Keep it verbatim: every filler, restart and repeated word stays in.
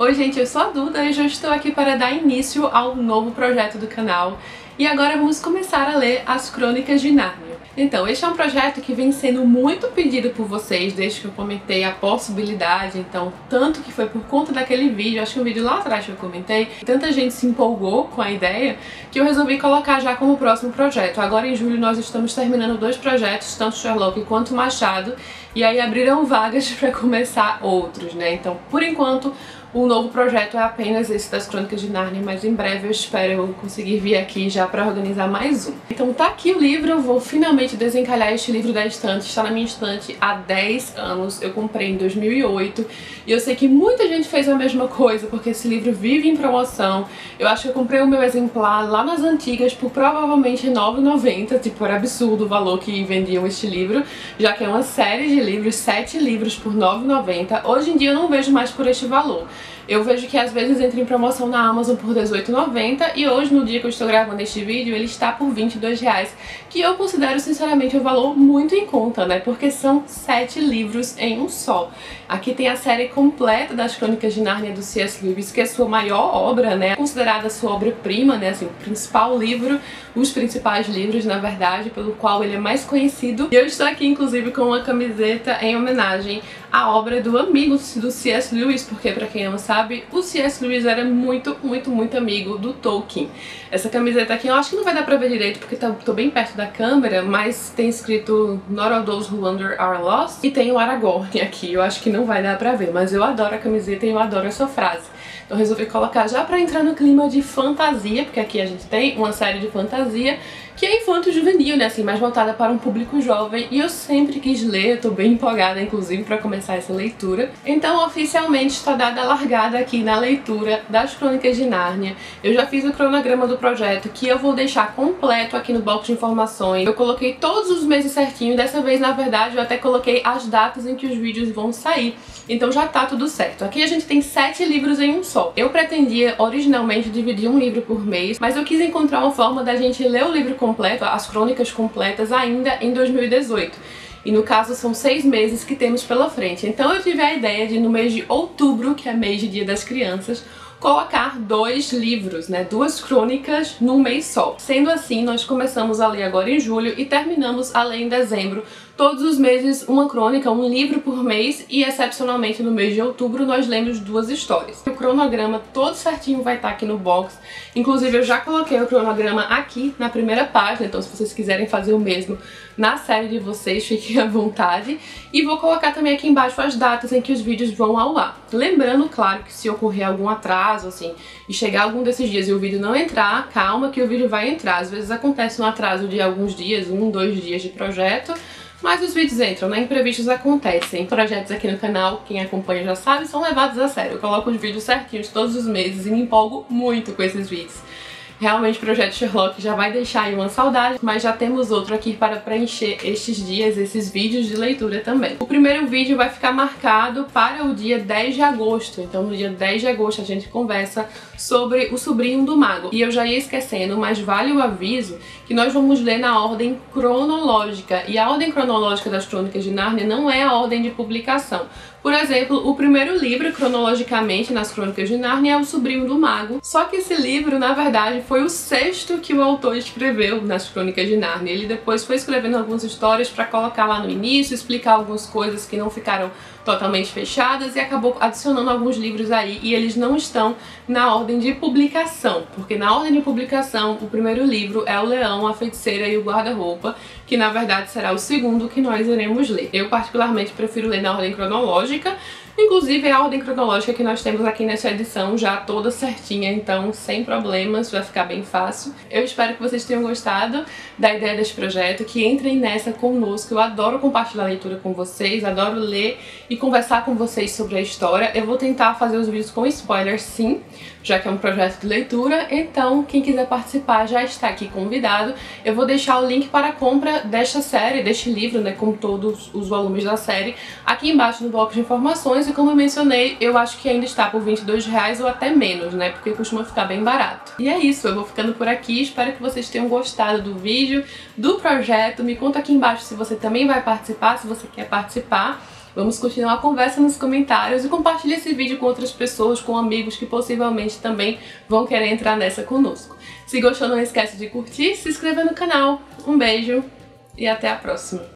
Oi gente, eu sou a Duda e já estou aqui para dar início ao novo projeto do canal. E agora vamos começar a ler as Crônicas de Nárnia. Então, este é um projeto que vem sendo muito pedido por vocês desde que eu comentei a possibilidade, então, tanto que foi por conta daquele vídeo, acho que um vídeo lá atrás que eu comentei, tanta gente se empolgou com a ideia, que eu resolvi colocar já como próximo projeto. Agora em julho nós estamos terminando dois projetos, tanto Sherlock quanto Machado, e aí abriram vagas para começar outros, né? Então, por enquanto, o novo projeto é apenas esse das Crônicas de Nárnia, mas em breve eu espero eu conseguir vir aqui já para organizar mais um. Então tá aqui o livro, eu vou finalmente desencalhar este livro da estante, está na minha estante há dez anos, eu comprei em dois mil e oito, e eu sei que muita gente fez a mesma coisa, porque esse livro vive em promoção. Eu acho que eu comprei o meu exemplar lá nas antigas por provavelmente nove reais e noventa centavos, tipo, era absurdo o valor que vendiam este livro, já que é uma série de livros, sete livros por nove reais e noventa centavos. Hoje em dia eu não vejo mais por este valor. Eu vejo que às vezes entra em promoção na Amazon por dezoito reais e noventa centavos e hoje, no dia que eu estou gravando este vídeo, ele está por vinte e dois reais, que eu considero sinceramente um valor muito em conta, né? Porque são sete livros em um só. Aqui tem a série completa das Crônicas de Nárnia do C S Lewis, que é sua maior obra, né? Considerada sua obra-prima, né? Assim, o principal livro, os principais livros, na verdade, pelo qual ele é mais conhecido. E eu estou aqui, inclusive, com uma camiseta em homenagem à obra do amigo do C S Lewis, porque, pra quem não sabe, o C S Lewis era muito, muito, muito amigo do Tolkien. Essa camiseta aqui, eu acho que não vai dar pra ver direito, porque tá, tô bem perto da câmera, mas tem escrito Not all those who wander are lost, e tem o Aragorn aqui. Eu acho que não vai dar pra ver, mas eu adoro a camiseta e eu adoro essa frase. Então resolvi colocar já pra entrar no clima de fantasia, porque aqui a gente tem uma série de fantasia que é infanto-juvenil, né, assim, mais voltada para um público jovem, e eu sempre quis ler, eu tô bem empolgada, inclusive, para começar essa leitura. Então, oficialmente, está dada a largada aqui na leitura das Crônicas de Nárnia. Eu já fiz o cronograma do projeto, que eu vou deixar completo aqui no box de informações. Eu coloquei todos os meses certinho, dessa vez, na verdade, eu até coloquei as datas em que os vídeos vão sair, então já tá tudo certo. Aqui a gente tem sete livros em um só. Eu pretendia, originalmente, dividir um livro por mês, mas eu quis encontrar uma forma da gente ler o livro completo, as crônicas completas, ainda em dois mil e dezoito. E no caso são seis meses que temos pela frente. Então eu tive a ideia de, no mês de outubro, que é mês de Dia das Crianças, colocar dois livros, né, duas crônicas num mês só. Sendo assim, nós começamos a ler agora em julho e terminamos a ler em dezembro. Todos os meses uma crônica, um livro por mês, e excepcionalmente no mês de outubro nós lemos duas histórias. O cronograma todo certinho vai estar aqui no box. Inclusive eu já coloquei o cronograma aqui na primeira página, então se vocês quiserem fazer o mesmo na série de vocês, fiquem à vontade. E vou colocar também aqui embaixo as datas em que os vídeos vão ao ar. Lembrando, claro, que se ocorrer algum atraso, assim, e chegar algum desses dias e o vídeo não entrar, calma que o vídeo vai entrar. Às vezes acontece um atraso de alguns dias, um, dois dias de projeto, mas os vídeos entram, né? Imprevistos acontecem. Projetos aqui no canal, quem acompanha já sabe, são levados a sério. Eu coloco os vídeos certinhos todos os meses e me empolgo muito com esses vídeos. Realmente o projeto Sherlock já vai deixar aí uma saudade, mas já temos outro aqui para preencher estes dias, esses vídeos de leitura também. O primeiro vídeo vai ficar marcado para o dia dez de agosto, então no dia dez de agosto a gente conversa sobre O Sobrinho do Mago. E eu já ia esquecendo, mas vale o aviso que nós vamos ler na ordem cronológica, e a ordem cronológica das Crônicas de Nárnia não é a ordem de publicação. Por exemplo, o primeiro livro, cronologicamente, nas Crônicas de Nárnia, é O Sobrinho do Mago. Só que esse livro, na verdade, foi o sexto que o autor escreveu nas Crônicas de Nárnia. Ele depois foi escrevendo algumas histórias para colocar lá no início, explicar algumas coisas que não ficaram totalmente fechadas, e acabou adicionando alguns livros aí, e eles não estão na ordem de publicação, porque na ordem de publicação o primeiro livro é O Leão, a Feiticeira e o Guarda-Roupa, que na verdade será o segundo que nós iremos ler. Eu particularmente prefiro ler na ordem cronológica, inclusive é a ordem cronológica que nós temos aqui nessa edição já toda certinha, então sem problemas, vai ficar bem fácil. Eu espero que vocês tenham gostado da ideia desse projeto, que entrem nessa conosco. Eu adoro compartilhar a leitura com vocês, adoro ler e conversar com vocês sobre a história. Eu vou tentar fazer os vídeos com spoilers, sim, já que é um projeto de leitura, então quem quiser participar já está aqui convidado. Eu vou deixar o link para a compra desta série, deste livro, né, com todos os volumes da série, aqui embaixo no box de informações, e como eu mencionei, eu acho que ainda está por vinte e dois reais ou até menos, né, porque costuma ficar bem barato. E é isso, eu vou ficando por aqui, espero que vocês tenham gostado do vídeo, do projeto. Me conta aqui embaixo se você também vai participar, se você quer participar. Vamos continuar a conversa nos comentários e compartilhe esse vídeo com outras pessoas, com amigos que possivelmente também vão querer entrar nessa conosco. Se gostou, não esquece de curtir, se inscrever no canal. Um beijo e até a próxima!